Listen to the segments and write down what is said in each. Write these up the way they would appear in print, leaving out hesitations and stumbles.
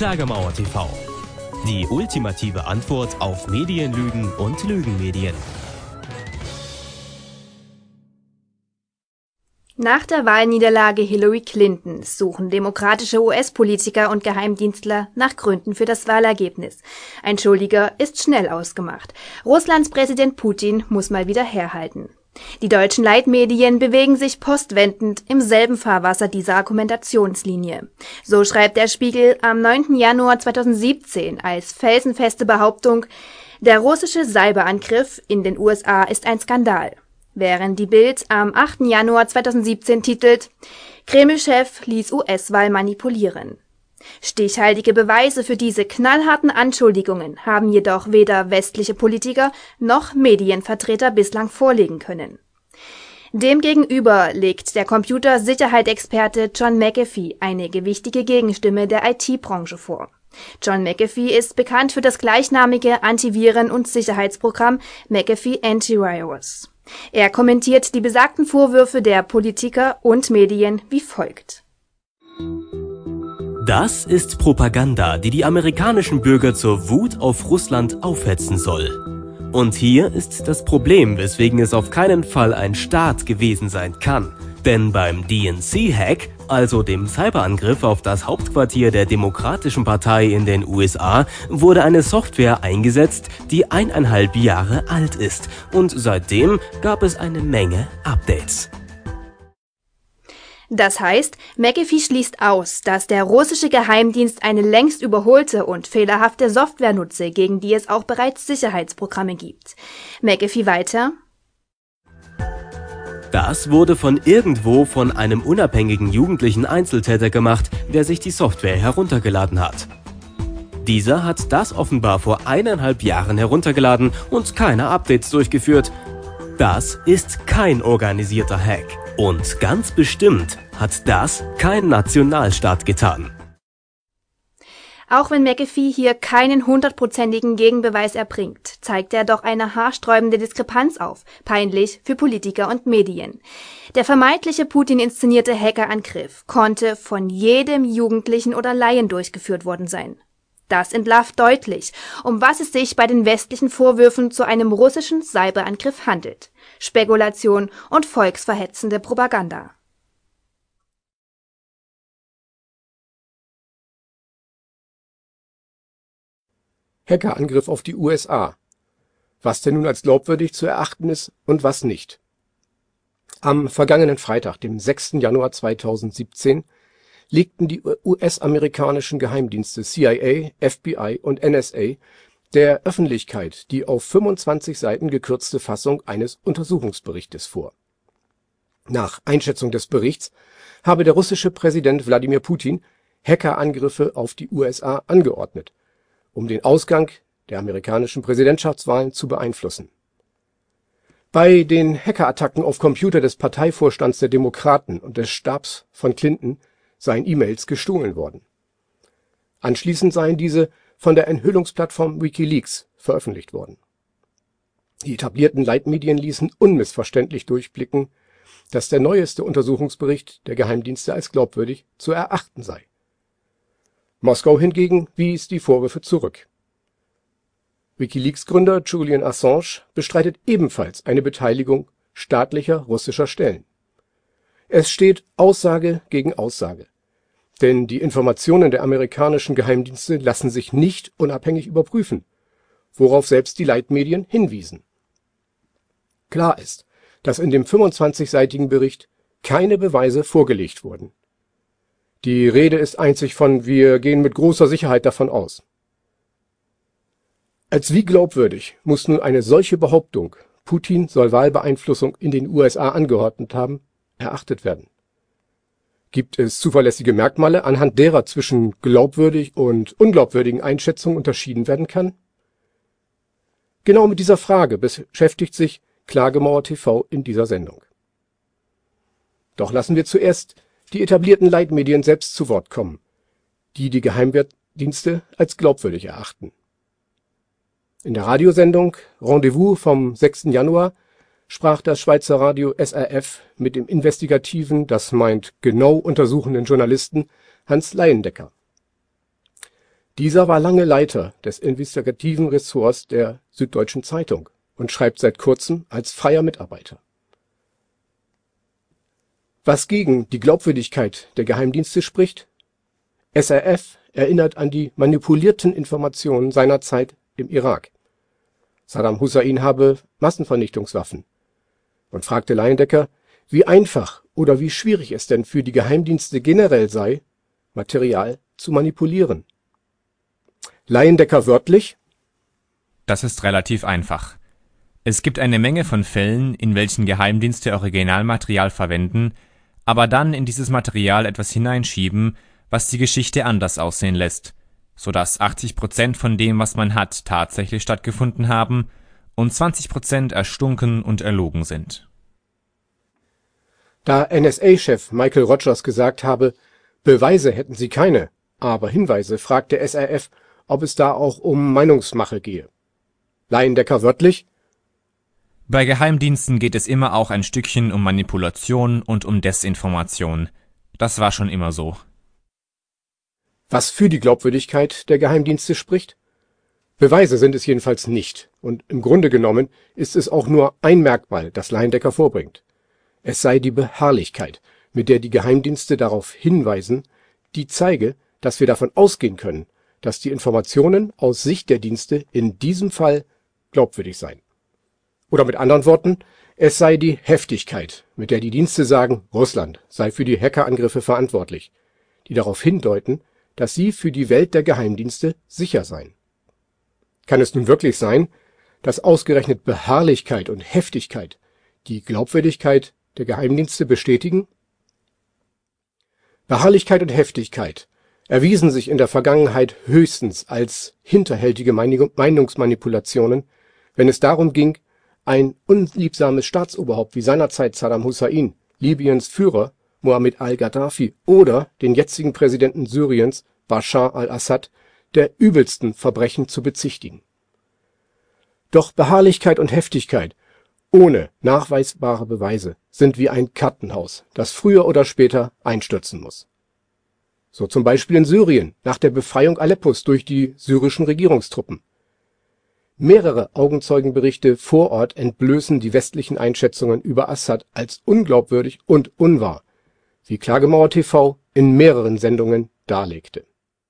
Klagemauer TV. Die ultimative Antwort auf Medienlügen und Lügenmedien. Nach der Wahlniederlage Hillary Clintons suchen demokratische US-Politiker und Geheimdienstler nach Gründen für das Wahlergebnis. Ein Schuldiger ist schnell ausgemacht. Russlands Präsident Putin muss mal wieder herhalten. Die deutschen Leitmedien bewegen sich postwendend im selben Fahrwasser dieser Argumentationslinie. So schreibt der Spiegel am 9. Januar 2017 als felsenfeste Behauptung: Der russische Cyberangriff in den USA ist ein Skandal. Während die Bild am 8. Januar 2017 titelt: Kreml-Chef ließ US-Wahl manipulieren. Stichhaltige Beweise für diese knallharten Anschuldigungen haben jedoch weder westliche Politiker noch Medienvertreter bislang vorlegen können. Demgegenüber legt der Computersicherheitsexperte John McAfee eine gewichtige Gegenstimme der IT-Branche vor. John McAfee ist bekannt für das gleichnamige Antiviren- und Sicherheitsprogramm McAfee Antivirus. Er kommentiert die besagten Vorwürfe der Politiker und Medien wie folgt. Das ist Propaganda, die die amerikanischen Bürger zur Wut auf Russland aufhetzen soll. Und hier ist das Problem, weswegen es auf keinen Fall ein Staat gewesen sein kann. Denn beim DNC-Hack, also dem Cyberangriff auf das Hauptquartier der Demokratischen Partei in den USA, wurde eine Software eingesetzt, die 1,5 Jahre alt ist. Und seitdem gab es eine Menge Updates. Das heißt, McAfee schließt aus, dass der russische Geheimdienst eine längst überholte und fehlerhafte Software nutze, gegen die es auch bereits Sicherheitsprogramme gibt. McAfee weiter: Das wurde von einem unabhängigen jugendlichen Einzeltäter gemacht, der sich die Software heruntergeladen hat. Dieser hat das offenbar vor 1,5 Jahren heruntergeladen und keine Updates durchgeführt. Das ist kein organisierter Hack. Und ganz bestimmt hat das kein Nationalstaat getan. Auch wenn McAfee hier keinen 100%igen Gegenbeweis erbringt, zeigt er doch eine haarsträubende Diskrepanz auf, peinlich für Politiker und Medien. Der vermeintliche Putin-inszenierte Hackerangriff konnte von jedem Jugendlichen oder Laien durchgeführt worden sein. Das entlarvt deutlich, um was es sich bei den westlichen Vorwürfen zu einem russischen Cyberangriff handelt. Spekulation und volksverhetzende Propaganda. Hackerangriff auf die USA. Was denn nun als glaubwürdig zu erachten ist und was nicht. Am vergangenen Freitag, dem 6. Januar 2017, legten die US-amerikanischen Geheimdienste CIA, FBI und NSA der Öffentlichkeit die auf 25 Seiten gekürzte Fassung eines Untersuchungsberichtes vor. Nach Einschätzung des Berichts habe der russische Präsident Wladimir Putin Hackerangriffe auf die USA angeordnet, um den Ausgang der amerikanischen Präsidentschaftswahlen zu beeinflussen. Bei den Hackerattacken auf Computer des Parteivorstands der Demokraten und des Stabs von Clinton seien E-Mails gestohlen worden. Anschließend seien diese von der Enthüllungsplattform WikiLeaks veröffentlicht worden. Die etablierten Leitmedien ließen unmissverständlich durchblicken, dass der neueste Untersuchungsbericht der Geheimdienste als glaubwürdig zu erachten sei. Moskau hingegen wies die Vorwürfe zurück. WikiLeaks-Gründer Julian Assange bestreitet ebenfalls eine Beteiligung staatlicher russischer Stellen. Es steht Aussage gegen Aussage, denn die Informationen der amerikanischen Geheimdienste lassen sich nicht unabhängig überprüfen, worauf selbst die Leitmedien hinwiesen. Klar ist, dass in dem 25-seitigen Bericht keine Beweise vorgelegt wurden. Die Rede ist einzig von „Wir gehen mit großer Sicherheit davon aus“. Als wie glaubwürdig muss nun eine solche Behauptung, Putin soll Wahlbeeinflussung in den USA angeordnet haben, erachtet werden? Gibt es zuverlässige Merkmale, anhand derer zwischen glaubwürdig und unglaubwürdigen Einschätzungen unterschieden werden kann? Genau mit dieser Frage beschäftigt sich Klagemauer TV in dieser Sendung. Doch lassen wir zuerst die etablierten Leitmedien selbst zu Wort kommen, die die Geheimdienste als glaubwürdig erachten. In der Radiosendung Rendezvous vom 6. Januar sprach das Schweizer Radio SRF mit dem investigativen, das meint genau untersuchenden Journalisten Hans Laiendecker. Dieser war lange Leiter des investigativen Ressorts der Süddeutschen Zeitung und schreibt seit kurzem als freier Mitarbeiter. Was gegen die Glaubwürdigkeit der Geheimdienste spricht? SRF erinnert an die manipulierten Informationen seiner Zeit im Irak. Saddam Hussein habe Massenvernichtungswaffen und fragte Leyendecker, wie einfach oder wie schwierig es denn für die Geheimdienste generell sei, Material zu manipulieren. Leyendecker wörtlich: Das ist relativ einfach. Es gibt eine Menge von Fällen, in welchen Geheimdienste Originalmaterial verwenden, aber dann in dieses Material etwas hineinschieben, was die Geschichte anders aussehen lässt, sodass 80% von dem, was man hat, tatsächlich stattgefunden haben und 20% erstunken und erlogen sind. Da NSA-Chef Michael Rogers gesagt habe, Beweise hätten sie keine, aber Hinweise, fragte SRF, ob es da auch um Meinungsmache gehe. Leyendecker wörtlich: Bei Geheimdiensten geht es immer auch ein Stückchen um Manipulation und um Desinformation. Das war schon immer so. Was für die Glaubwürdigkeit der Geheimdienste spricht? Beweise sind es jedenfalls nicht, und im Grunde genommen ist es auch nur ein Merkmal, das Leyendecker vorbringt. Es sei die Beharrlichkeit, mit der die Geheimdienste darauf hinweisen, die zeige, dass wir davon ausgehen können, dass die Informationen aus Sicht der Dienste in diesem Fall glaubwürdig seien. Oder mit anderen Worten, es sei die Heftigkeit, mit der die Dienste sagen, Russland sei für die Hackerangriffe verantwortlich, die darauf hindeuten, dass sie für die Welt der Geheimdienste sicher seien. Kann es nun wirklich sein, dass ausgerechnet Beharrlichkeit und Heftigkeit die Glaubwürdigkeit der Geheimdienste bestätigen? Beharrlichkeit und Heftigkeit erwiesen sich in der Vergangenheit höchstens als hinterhältige Meinungsmanipulationen, wenn es darum ging, ein unliebsames Staatsoberhaupt wie seinerzeit Saddam Hussein, Libyens Führer Muammar al-Gaddafi oder den jetzigen Präsidenten Syriens Bashar al-Assad der übelsten Verbrechen zu bezichtigen. Doch Beharrlichkeit und Heftigkeit ohne nachweisbare Beweise sind wie ein Kartenhaus, das früher oder später einstürzen muss. So zum Beispiel in Syrien nach der Befreiung Aleppos durch die syrischen Regierungstruppen. Mehrere Augenzeugenberichte vor Ort entblößen die westlichen Einschätzungen über Assad als unglaubwürdig und unwahr, wie Klagemauer TV in mehreren Sendungen darlegte.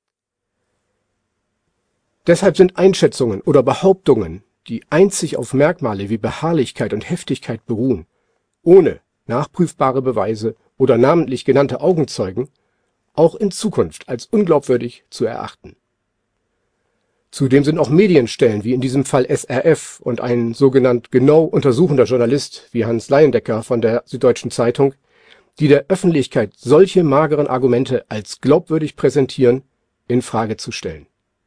Deshalb sind Einschätzungen oder Behauptungen, die einzig auf Merkmale wie Beharrlichkeit und Heftigkeit beruhen, ohne nachprüfbare Beweise oder namentlich genannte Augenzeugen, auch in Zukunft als unglaubwürdig zu erachten. Zudem sind auch Medienstellen wie in diesem Fall SRF und ein sogenannt genau untersuchender Journalist wie Hans Leyendecker von der Süddeutschen Zeitung, die der Öffentlichkeit solche mageren Argumente als glaubwürdig präsentieren, in Frage zu stellen.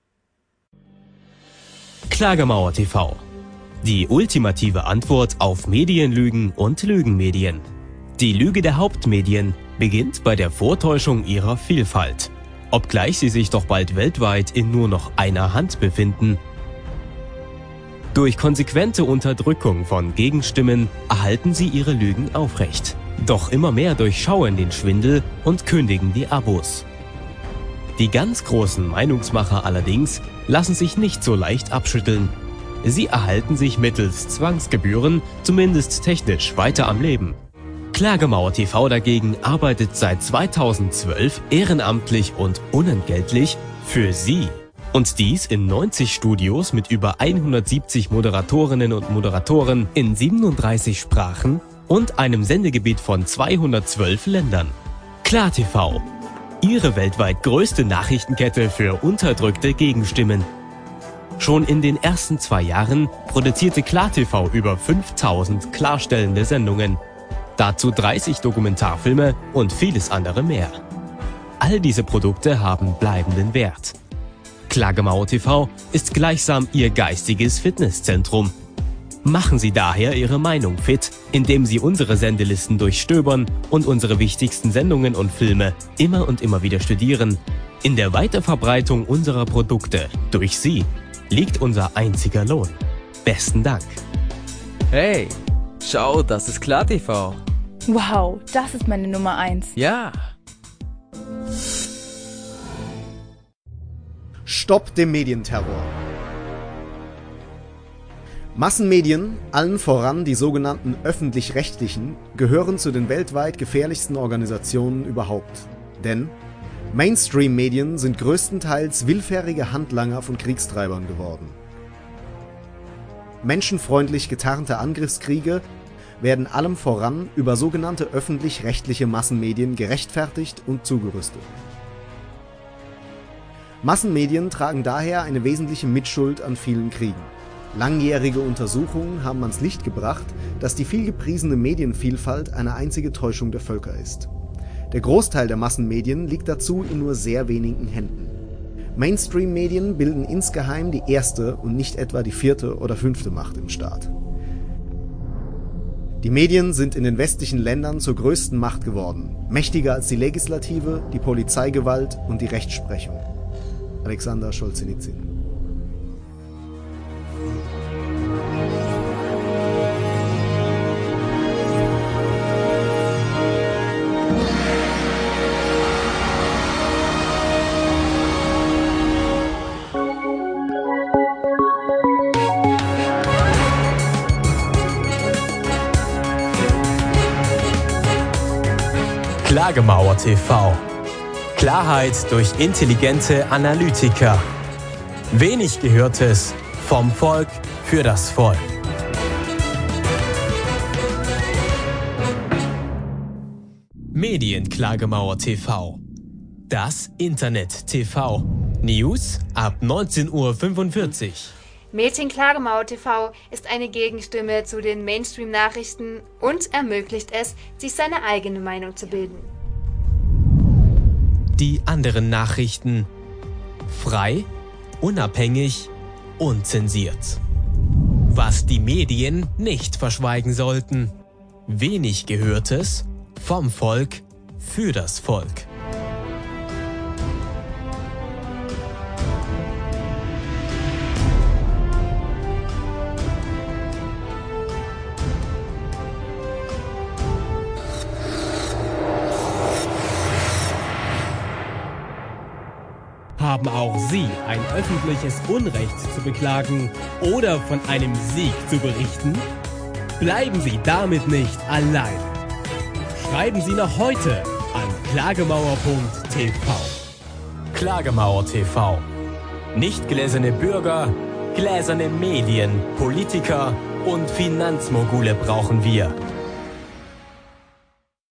Klagemauer TV. Die ultimative Antwort auf Medienlügen und Lügenmedien. Die Lüge der Hauptmedien beginnt bei der Vortäuschung ihrer Vielfalt, obgleich sie sich doch bald weltweit in nur noch einer Hand befinden. Durch konsequente Unterdrückung von Gegenstimmen erhalten sie ihre Lügen aufrecht. Doch immer mehr durchschauen den Schwindel und kündigen die Abos. Die ganz großen Meinungsmacher allerdings lassen sich nicht so leicht abschütteln. Sie erhalten sich mittels Zwangsgebühren, zumindest technisch, weiter am Leben. Klagemauer TV dagegen arbeitet seit 2012 ehrenamtlich und unentgeltlich für Sie. Und dies in 90 Studios mit über 170 Moderatorinnen und Moderatoren in 37 Sprachen und einem Sendegebiet von 212 Ländern. KlarTV. Ihre weltweit größte Nachrichtenkette für unterdrückte Gegenstimmen. Schon in den ersten 2 Jahren produzierte KlarTV über 5000 klarstellende Sendungen. Dazu 30 Dokumentarfilme und vieles andere mehr. All diese Produkte haben bleibenden Wert. Klagemauer TV ist gleichsam Ihr geistiges Fitnesszentrum. Machen Sie daher Ihre Meinung fit, indem Sie unsere Sendelisten durchstöbern und unsere wichtigsten Sendungen und Filme immer und immer wieder studieren. In der Weiterverbreitung unserer Produkte durch Sie liegt unser einziger Lohn. Besten Dank. Hey, schau, das ist KlarTV. Wow, das ist meine Nummer 1. Ja. Stopp dem Medienterror. Massenmedien, allen voran die sogenannten öffentlich-rechtlichen, gehören zu den weltweit gefährlichsten Organisationen überhaupt. Denn Mainstream-Medien sind größtenteils willfährige Handlanger von Kriegstreibern geworden. Menschenfreundlich getarnte Angriffskriege werden allem voran über sogenannte öffentlich-rechtliche Massenmedien gerechtfertigt und zugerüstet. Massenmedien tragen daher eine wesentliche Mitschuld an vielen Kriegen. Langjährige Untersuchungen haben ans Licht gebracht, dass die vielgepriesene Medienvielfalt eine einzige Täuschung der Völker ist. Der Großteil der Massenmedien liegt dazu in nur sehr wenigen Händen. Mainstream-Medien bilden insgeheim die erste und nicht etwa die vierte oder fünfte Macht im Staat. Die Medien sind in den westlichen Ländern zur größten Macht geworden, mächtiger als die Legislative, die Polizeigewalt und die Rechtsprechung. Alexander Solzhenitsyn. Klagemauer TV. Klarheit durch intelligente Analytiker. Wenig Gehörtes vom Volk für das Volk. Medienklagemauer TV. Das Internet TV. News ab 19:45 Uhr. Mädchenklagemauer TV ist eine Gegenstimme zu den Mainstream-Nachrichten und ermöglicht es, sich seine eigene Meinung zu bilden. Die anderen Nachrichten. Frei, unabhängig, unzensiert. Was die Medien nicht verschweigen sollten. Wenig Gehörtes vom Volk für das Volk. Haben auch Sie ein öffentliches Unrecht zu beklagen oder von einem Sieg zu berichten? Bleiben Sie damit nicht allein. Schreiben Sie noch heute an klagemauer.tv. Klagemauer TV. Nicht gläserne Bürger, gläserne Medien, Politiker und Finanzmogule brauchen wir.